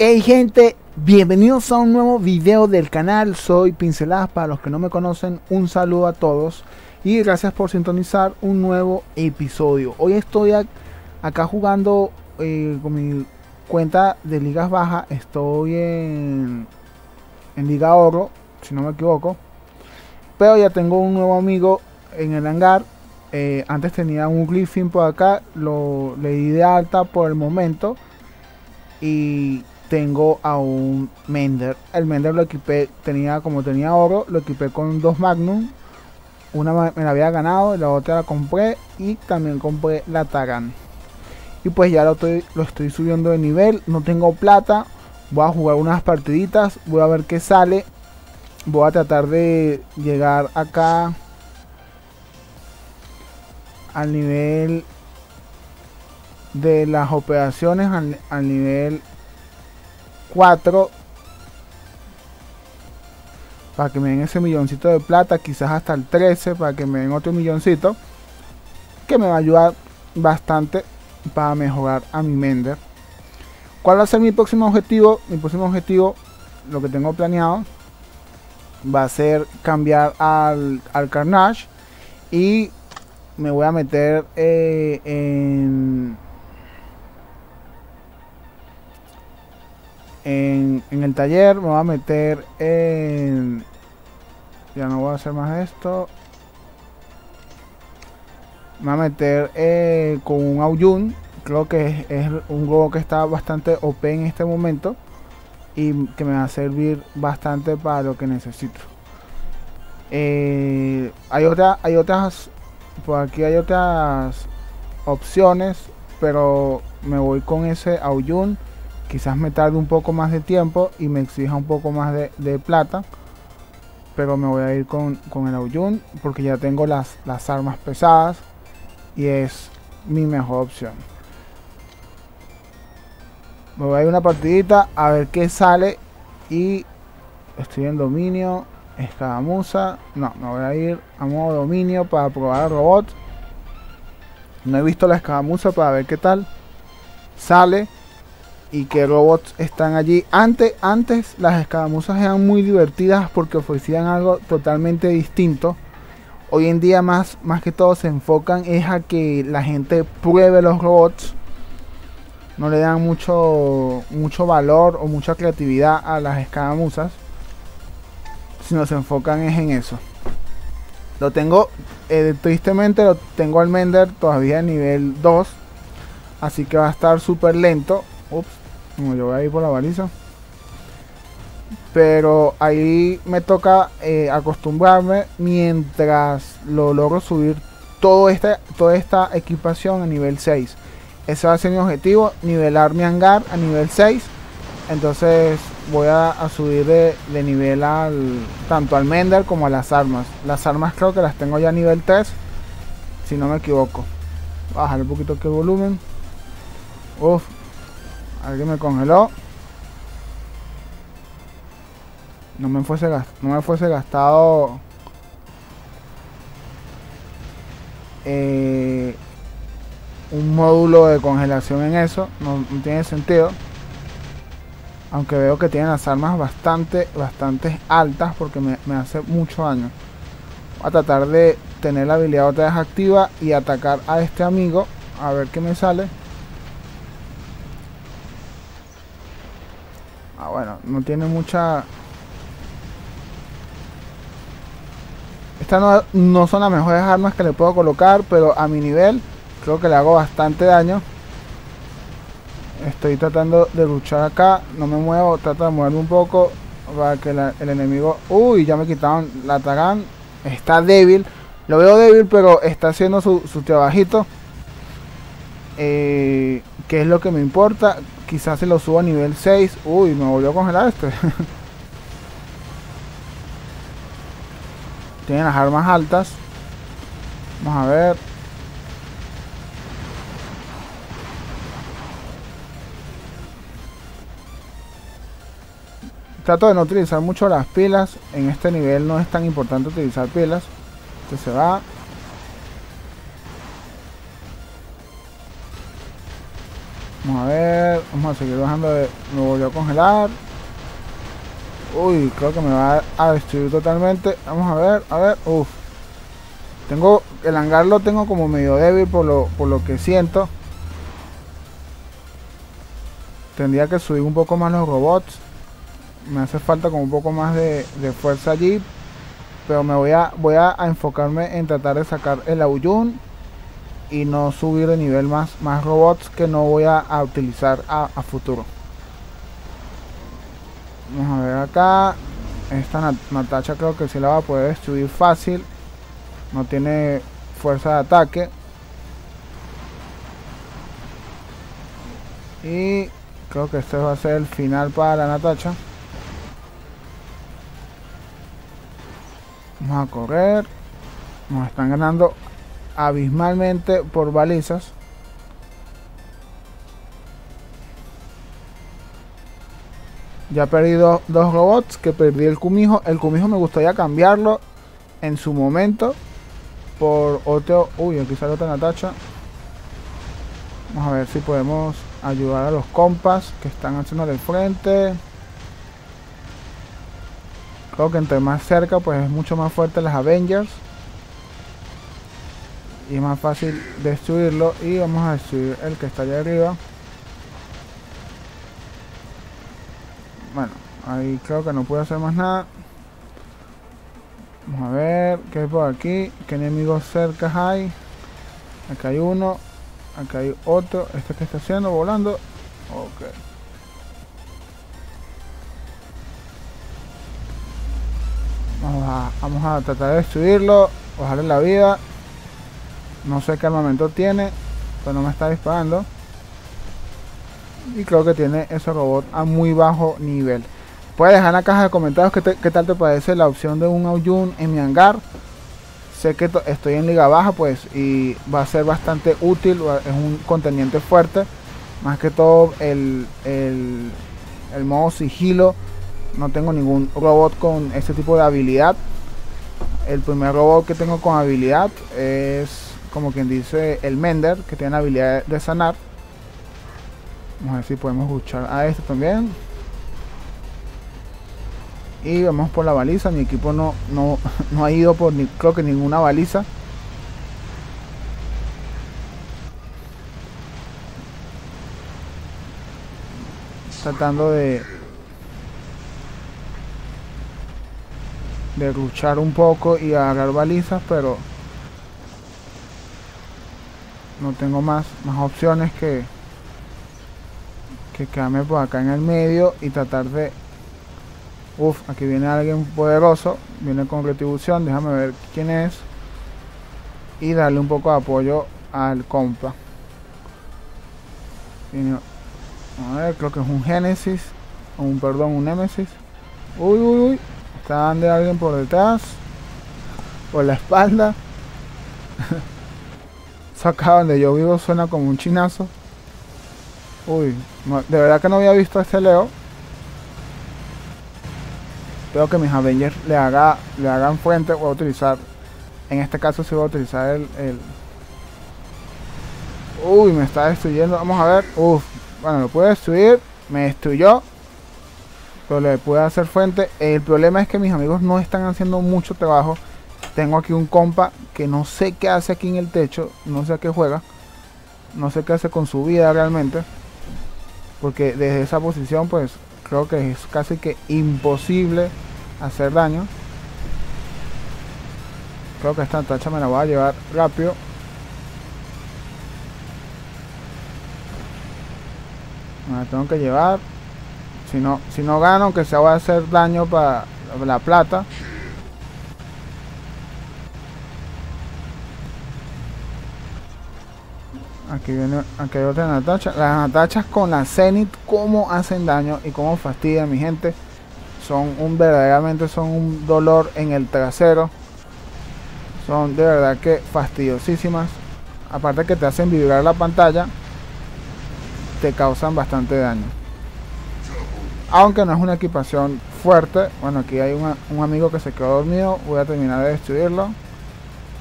Hey gente, bienvenidos a un nuevo video del canal. Soy Pinceladas, para los que no me conocen, un saludo a todos y gracias por sintonizar un nuevo episodio. Hoy estoy acá jugando con mi cuenta de ligas bajas. Estoy en Liga Oro, si no me equivoco, pero ya tengo un nuevo amigo en el hangar. Antes tenía un Griffin por acá, le di de alta por el momento y tengo a un Mender. El Mender lo equipé, como tenía oro, lo equipé con dos Magnum. Una me la había ganado, la otra la compré y también compré la Taran. Y pues ya lo estoy subiendo de nivel. No tengo plata, voy a jugar unas partiditas, voy a ver qué sale. Voy a tratar de llegar acá al nivel de las operaciones, al nivel 4, para que me den ese milloncito de plata, quizás hasta el 13 para que me den otro milloncito, que me va a ayudar bastante para mejorar a mi Mender. ¿Cuál va a ser mi próximo objetivo? Mi próximo objetivo, lo que tengo planeado, va a ser cambiar al Carnage y me voy a meter en el taller. Me voy a meter en... Ya no voy a hacer más esto. Me voy a meter con un Aoyun. Creo que es un globo que está bastante OP en este momento y que me va a servir bastante para lo que necesito. Hay otras, por aquí hay otras opciones, pero me voy con ese Aoyun. Quizás me tarde un poco más de tiempo y me exija un poco más de plata, pero me voy a ir con el Aoyun porque ya tengo las armas pesadas y es mi mejor opción. Me voy a ir una partidita a ver qué sale y estoy en dominio, escaramuza. No, me voy a ir a modo dominio para probar el robot. No he visto la escaramuza para ver qué tal sale y qué robots están allí. Antes las escaramuzas eran muy divertidas porque ofrecían algo totalmente distinto. Hoy en día más que todo se enfocan es a que la gente pruebe los robots. No le dan mucho valor o mucha creatividad a las escaramuzas, sino se enfocan es en eso. Lo tengo, tristemente lo tengo al Mender todavía en nivel 2, así que va a estar súper lento. Ups, como yo voy a ir por la baliza, pero ahí me toca acostumbrarme mientras lo logro subir toda esta equipación a nivel 6. Ese va a ser mi objetivo, nivelar mi hangar a nivel 6. Entonces voy a subir de nivel tanto al Mender como a las armas. Las armas creo que las tengo ya a nivel 3, si no me equivoco. Bajar un poquito aquí el volumen. Uf, alguien me congeló. No me fuese gastado un módulo de congelación en eso. No tiene sentido. Aunque veo que tienen las armas bastante altas porque me hace mucho daño. Voy a tratar de tener la habilidad otra vez activa y atacar a este amigo. A ver qué me sale. Bueno, no tiene mucha... Estas no son las mejores armas que le puedo colocar, pero a mi nivel creo que le hago bastante daño. Estoy tratando de luchar acá, no me muevo, trato de moverme un poco para que el enemigo... Uy, ya me quitaron la Taran. Está débil, lo veo débil, pero está haciendo su trabajito, que es lo que me importa. Quizás se lo subo a nivel 6. Uy, me volvió a congelar este. Tienen las armas altas. Vamos a ver. Trato de no utilizar mucho las pilas. En este nivel no es tan importante utilizar pilas. Este se va. Vamos a ver, vamos a seguir bajando me volvió a congelar. Uy, creo que me va a destruir totalmente. Vamos a ver, uff. Tengo, el hangar lo tengo como medio débil por lo que siento. Tendría que subir un poco más los robots. Me hace falta como un poco más de fuerza allí. Pero voy a enfocarme en tratar de sacar el Aoyun y no subir de nivel más robots que no voy a utilizar a futuro. Vamos a ver acá. Esta Natasha creo que sí la va a poder destruir fácil. No tiene fuerza de ataque. Y creo que este va a ser el final para la Natasha. Vamos a correr. Nos están ganando abismalmente por balizas. Ya perdí dos robots, que perdí el Kumiho. El Kumiho me gustaría cambiarlo en su momento por otro. Uy, aquí sale otra Natasha. Vamos a ver si podemos ayudar a los compas que están haciendo el frente. Creo que entre más cerca pues es mucho más fuerte las Avengers y es más fácil destruirlo. Y vamos a destruir el que está allá arriba. Bueno, ahí creo que no puedo hacer más nada. Vamos a ver qué hay por aquí, qué enemigos cerca hay. Acá hay uno, acá hay otro. Este que está haciendo, volando. Ok. Vamos a tratar de destruirlo, bajarle la vida. No sé qué armamento tiene, pero no me está disparando. Y creo que tiene ese robot a muy bajo nivel. Puedes dejar en la caja de comentarios qué tal te parece la opción de un Aoyun en mi hangar. Sé que estoy en liga baja pues y va a ser bastante útil. Es un contendiente fuerte. Más que todo el modo sigilo. No tengo ningún robot con ese tipo de habilidad. El primer robot que tengo con habilidad es, como quien dice, el Mender, que tiene la habilidad de sanar. Vamos a ver si podemos luchar a este también. Y vamos por la baliza. Mi equipo no ha ido por creo que ninguna baliza. Tratando de luchar un poco y agarrar balizas, pero no tengo más opciones que quedarme por acá en el medio y tratar de... Uf, aquí viene alguien poderoso, viene con retribución, déjame ver quién es y darle un poco de apoyo al compa. A ver, creo que es un Génesis, o un Némesis. Uy, está dando alguien por detrás, por la espalda. Eso acá donde yo vivo suena como un chinazo. Uy, de verdad que no había visto a este Leo. Espero que mis Avengers le hagan frente. Voy a utilizar, en este caso sí voy a utilizar el... Uy, me está destruyendo. Vamos a ver. Uf, bueno, lo pude destruir. Me destruyó, pero le pude hacer frente. El problema es que mis amigos no están haciendo mucho trabajo. Tengo aquí un compa que no sé qué hace aquí en el techo. No sé a qué juega. No sé qué hace con su vida realmente. Porque desde esa posición pues creo que es casi que imposible hacer daño. Creo que esta tacha me la voy a llevar rápido. Me la tengo que llevar. Si no gano, aunque sea, voy a hacer daño para la plata. Aquí hay otra Natasha. Las Natachas con la Zenith, cómo hacen daño y cómo fastidian, mi gente. Verdaderamente son un dolor en el trasero. Son de verdad que fastidiosísimas. Aparte que te hacen vibrar la pantalla, te causan bastante daño. Aunque no es una equipación fuerte. Bueno, aquí hay un amigo que se quedó dormido. Voy a terminar de destruirlo.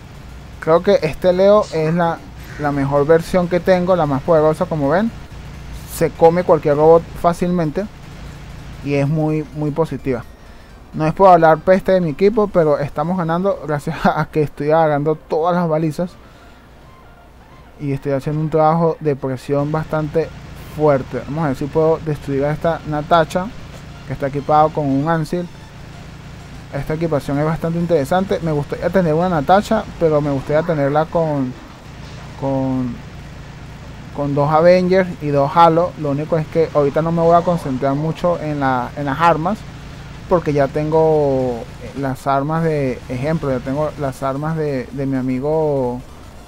Creo que este Leo es la mejor versión que tengo, la más poderosa, como ven. se come cualquier robot fácilmente y es muy positiva. No es por hablar peste de mi equipo, pero estamos ganando gracias a que estoy agarrando todas las balizas y estoy haciendo un trabajo de presión bastante fuerte. Vamos a ver si puedo destruir a esta Natasha, que está equipado con un Ansil. Esta equipación es bastante interesante. Me gustaría tener una Natasha, pero me gustaría tenerla con 2 Avengers y 2 Halo. Lo único es que ahorita no me voy a concentrar mucho en las armas, porque ya tengo las armas de ejemplo, ya tengo las armas de mi amigo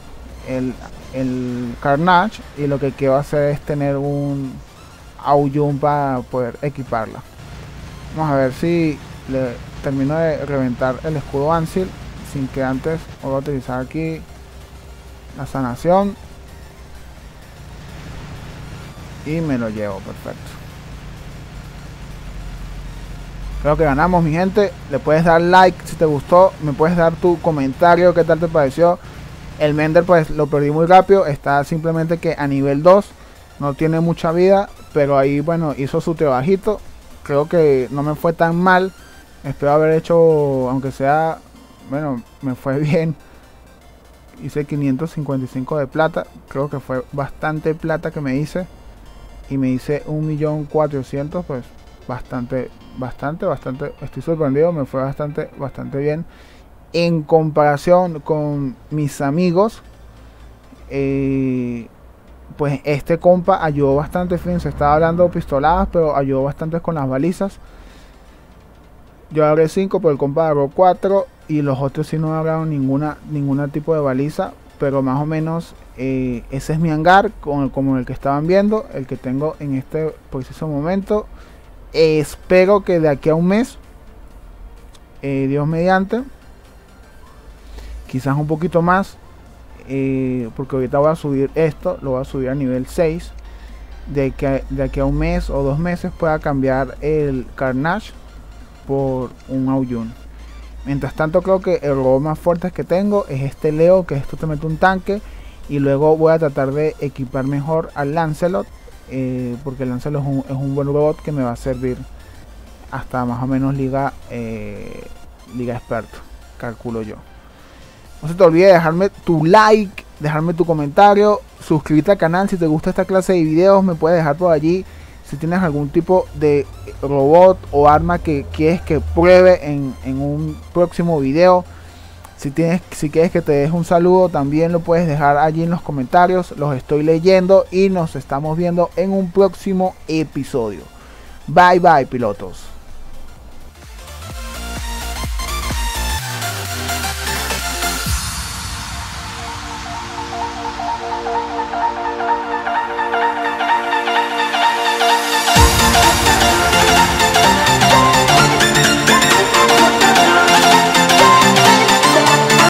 el Carnage, y lo que quiero hacer es tener un Aoyun para poder equiparla. Vamos a ver si le termino de reventar el escudo Ansil, sin que antes voy a utilizar aquí la sanación y me lo llevo. Perfecto. Creo que ganamos, mi gente. Le puedes dar like si te gustó, me puedes dar tu comentario, qué tal te pareció. El Mender pues lo perdí muy rápido, está simplemente que a nivel 2, no tiene mucha vida, pero ahí bueno, hizo su trabajito. Creo que no me fue tan mal, espero haber hecho, aunque sea, bueno, me fue bien. Hice 555 de plata, creo que fue bastante plata que me hice. Y me hice 1.400.000, pues bastante, estoy sorprendido, me fue bastante bien. En comparación con mis amigos, pues este compa ayudó bastante. Fíjense, estaba hablando pistoladas, pero ayudó bastante con las balizas. Yo agarré 5, pero el compa agarró 4 y los otros sí no agarraron ninguna tipo de baliza, pero más o menos ese es mi hangar como el que estaban viendo, el que tengo en este preciso momento. Espero que de aquí a un mes, Dios mediante, quizás un poquito más, porque ahorita voy a subir esto, lo voy a subir a nivel 6, de aquí a un mes o 2 meses pueda cambiar el Carnage por un Aoyun. Mientras tanto, creo que el robot más fuerte que tengo es este Leo, que esto te mete un tanque, y luego voy a tratar de equipar mejor al Lancelot, porque el Lancelot es un buen robot que me va a servir hasta más o menos liga experto, calculo yo. No se te olvide dejarme tu like, dejarme tu comentario, suscribirte al canal si te gusta esta clase de videos. Me puedes dejar por allí si tienes algún tipo de robot o arma que quieres que pruebe en un próximo video. Si quieres que te deje un saludo, también lo puedes dejar allí en los comentarios. Los estoy leyendo y nos estamos viendo en un próximo episodio. Bye bye, pilotos.